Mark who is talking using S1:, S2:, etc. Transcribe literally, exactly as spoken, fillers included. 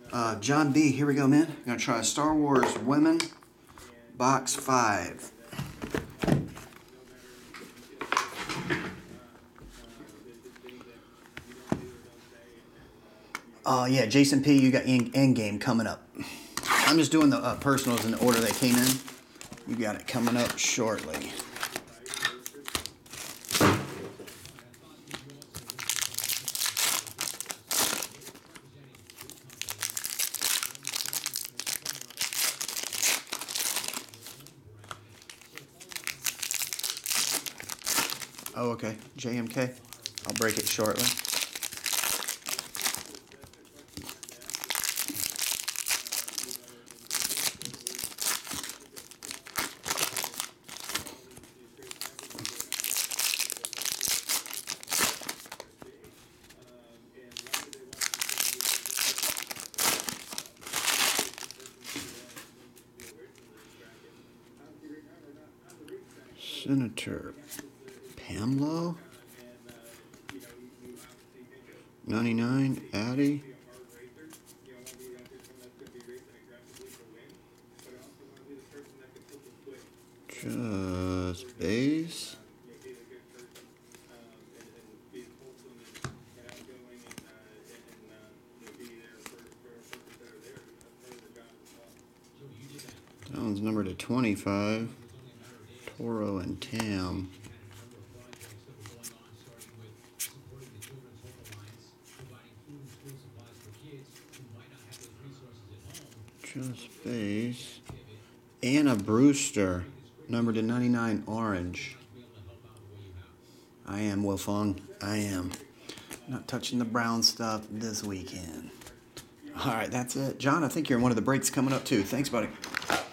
S1: Uh, John B, here we go, man. I'm going to try Star Wars Women, box five. Oh, uh, yeah, Jason P, you got Endgame coming up. I'm just doing the uh, personals in the order they came in. You got it coming up shortly. Oh, okay. J M K. I'll break it shortly. Senator Pamlo. ninety-nine, Addy. Just base. That one's numbered to twenty-five. Toro and Tam. Just base. Anna Brewster, numbered to ninety-nine, orange. I am, Wilfong. I am. Not touching the brown stuff this weekend. All right, that's it. John, I think you're in one of the breaks coming up, too. Thanks, buddy.